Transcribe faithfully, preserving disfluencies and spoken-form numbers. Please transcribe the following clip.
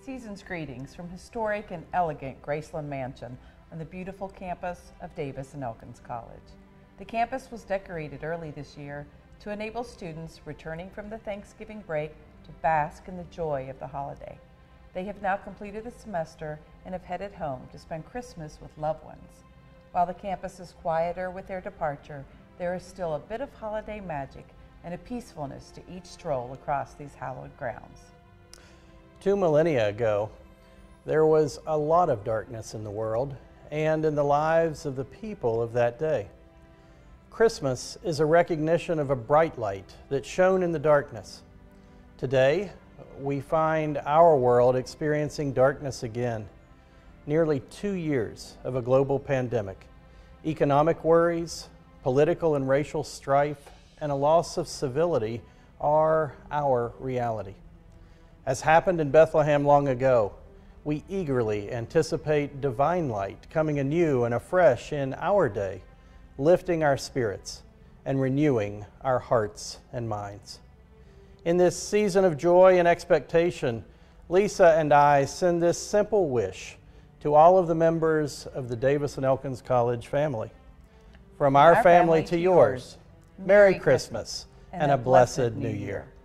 Season's greetings from historic and elegant Graceland Mansion on the beautiful campus of Davis and Elkins College. The campus was decorated early this year to enable students returning from the Thanksgiving break to bask in the joy of the holiday. They have now completed the semester and have headed home to spend Christmas with loved ones. While the campus is quieter with their departure, there is still a bit of holiday magic and a peacefulness to each stroll across these hallowed grounds. Two millennia ago, there was a lot of darkness in the world and in the lives of the people of that day. Christmas is a recognition of a bright light that shone in the darkness. Today, we find our world experiencing darkness again. Nearly two years of a global pandemic, economic worries, political and racial strife, and a loss of civility are our reality. As happened in Bethlehem long ago, we eagerly anticipate divine light coming anew and afresh in our day, lifting our spirits and renewing our hearts and minds. In this season of joy and expectation, Lisa and I send this simple wish to all of the members of the Davis and Elkins College family. From our, our family, family to yours, yours, Merry Christmas and a blessed New Year.